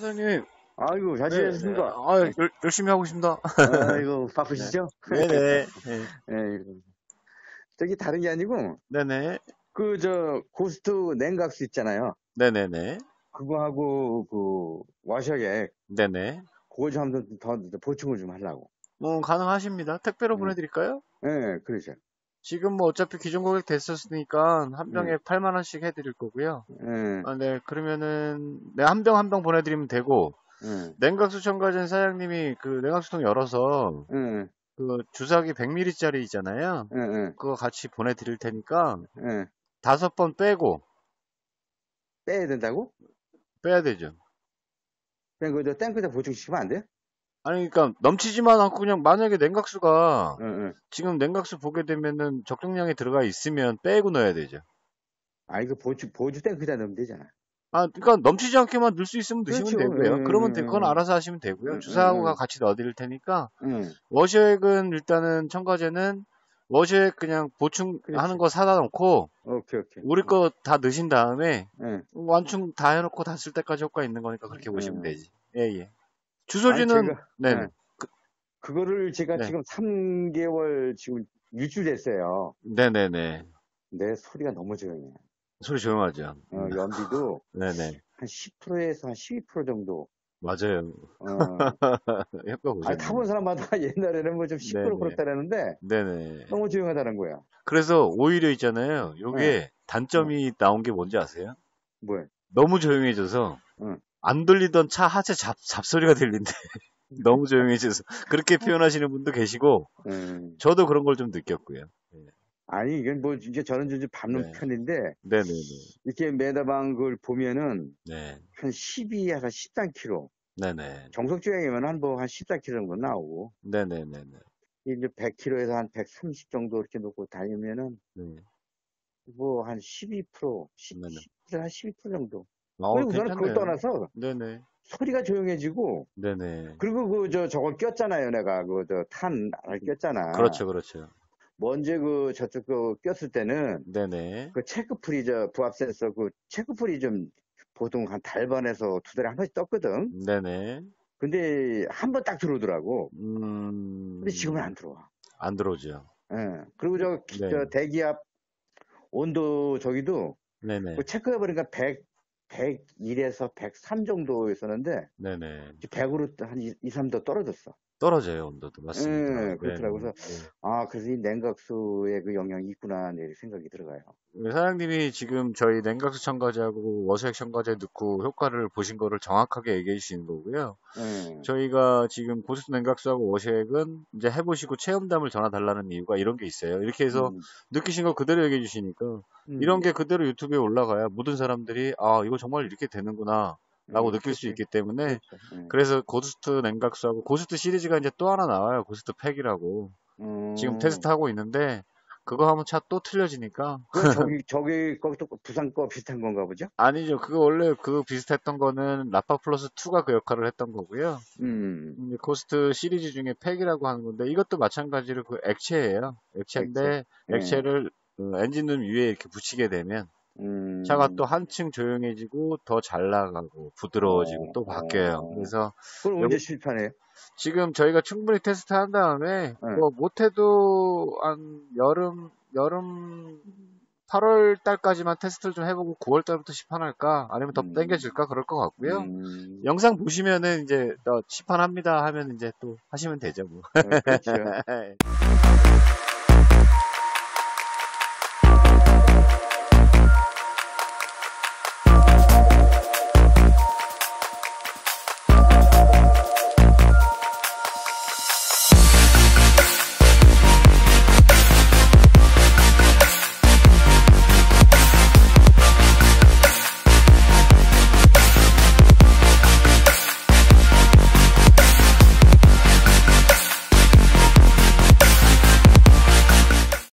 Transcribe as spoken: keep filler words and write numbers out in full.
사장님. 아이고, 잘 네, 지내셨습니까? 네. 아, 열, 열심히 하고 있습니다. 아이고, 바쁘시죠? 네네. 네. 네. 네. 저기 다른 게 아니고, 네네. 그, 저, 고스트 냉각수 있잖아요. 네네네. 그거하고, 그, 와셔액, 네네. 그거 좀 한번 더, 더 보충을 좀 하려고. 뭐, 가능하십니다. 택배로 네. 보내드릴까요? 네, 그러죠. 지금 뭐 어차피 기존 고객 됐었으니까 한 병에 네. 팔만 원씩 해드릴 거고요. 네. 아, 네. 그러면은, 네, 한 병 한 병 보내드리면 되고, 네. 냉각수 첨가전 사장님이 그 냉각수통 열어서, 네. 그 주사기 백 밀리리터짜리 있잖아요. 네. 네. 그거 같이 보내드릴 테니까, 네. 다섯 번 빼고, 빼야 된다고? 빼야 되죠. 그냥 그저 탱크에다 보충시키면 안 돼요? 아니, 그러니까 넘치지만 않고 그냥 만약에 냉각수가 네. 네. 지금 냉각수 보게 되면은 적정량이 들어가 있으면 빼고 넣어야 되죠. 아, 이거 보주, 보주 탱크에다 넣으면 되잖아. 아, 그러니까 넘치지 않게만 넣을 수 있으면 넣으시면 그렇죠. 되고요. 응, 그러면 응, 그건 응, 알아서 하시면 되고요. 응, 주사하고 응, 같이 넣어드릴 테니까 응. 워셔액은 일단은 첨가제는 워셔액 그냥 보충하는 그렇지. 거 사다 놓고 오케이, 오케이. 우리 거 다 넣으신 다음에 응, 완충 다 해놓고 다 쓸 때까지 효과 있는 거니까 그렇게 보시면 응. 되지. 예, 예. 아니, 주소지는 제가, 네네. 예. 그거를 제가 네. 지금 삼 개월 지금 유출됐어요. 네네네. 내 소리가 너무 조용해. 소리 조용하죠. 어, 연비도 네네. 한 십 퍼센트에서 한 십이 퍼센트 정도. 맞아요. 어. 효과 아니, 보셨네. 타본 사람마다 옛날에는 뭐 좀 시끄럽고 네네. 그렇다라는데 네네. 너무 조용하다는 거야. 그래서 오히려 있잖아요. 요게 응, 단점이 나온 게 뭔지 아세요? 뭐야? 너무 조용해져서 응. 안 들리던 차 하체 잡, 잡소리가 들린대. 너무 조용해져서. 그렇게 표현하시는 분도 계시고, 응. 저도 그런 걸 좀 느꼈고요. 아니, 이건 뭐, 이제 저는 좀 밟는 네. 편인데, 네네네. 이렇게 메다방 걸 보면은 네. 한 십이에서 십삼 킬로미터. 네네. 정석 주행이면 한 뭐 한 십사 킬로미터 정도 나오고. 네네네네. 이제 백 킬로미터에서 한 백삼십 정도 이렇게 놓고 다니면은 네. 뭐 한 십이 퍼센트, 십, 네네. 한 십이 퍼센트 정도. 어, 그리고 우선은 그걸 괜찮네요. 떠나서 네네. 소리가 조용해지고, 네네. 그리고 그 저 저걸 꼈잖아요. 내가 그 저 탄 안을 꼈잖아. 그렇죠, 그렇죠. 먼저 그 저쪽 그 꼈을 때는 네네. 그 체크풀이 저 부합 센서 그 체크풀이 좀 보통 한 달 반에서 두 달에 한 번씩 떴거든. 네네. 근데 한 번 딱 들어오더라고. 음, 근데 지금은 안 들어와. 안 들어오죠. 예. 그리고 저, 네. 저 대기압 온도 저기도 네네. 그 체크해보니까 백, 백일에서 백삼 정도였었는데 네네. 백으로 한 이, 삼 도 떨어졌어. 떨어져요, 온도도. 맞습니다. 예, 그렇더라고요. 네네. 그래서 아, 그래서 이 냉각수의 그 영향이 있구나 이렇게 생각이 들어가요. 네, 사장님이 지금 저희 냉각수 첨가제하고 워셔액 첨가제 넣고 효과를 보신 거를 정확하게 얘기해 주시는 거고요. 예. 저희가 지금 고스트 냉각수하고 워셔액은 이제 해보시고 체험담을 전화 달라는 이유가 이런 게 있어요. 이렇게 해서 음, 느끼신 거 그대로 얘기해 주시니까 음, 이런 게 그대로 유튜브에 올라가야 모든 사람들이 아, 이거 정말 이렇게 되는구나 라고 음, 느낄 수 그렇지. 있기 때문에 그렇죠. 예. 그래서 고스트 냉각수하고 고스트 시리즈가 이제 또 하나 나와요. 고스트 팩이라고. 지금 음, 테스트하고 있는데 그거 하면 차 또 틀려지니까 그 저기 저기 거기도 부산 거 비슷한 건가 보죠? 아니죠. 그거 원래 그 비슷했던 거는 라파 플러스 이가 그 역할을 했던 거고요. 음, 이제 코스트 시리즈 중에 팩이라고 하는 건데 이것도 마찬가지로 그 액체예요. 액체인데 액체. 예. 액체를 그 엔진룸 위에 이렇게 붙이게 되면 차가 음, 또 한층 조용해지고 더 잘 나가고 부드러워지고 어, 또 바뀌어요. 어. 그래서 그럼 언제 요거 실패해요? 지금 저희가 충분히 테스트 한 다음에 예. 뭐 못해도 한 여름 여름 팔월 달까지만 테스트를 좀 해보고 구월 달부터 시판할까 아니면 더 음, 땡겨질까 그럴 것 같고요. 음, 영상 보시면은 이제 또 시판합니다 하면 이제 또 하시면 되죠 뭐. 어, 그렇죠.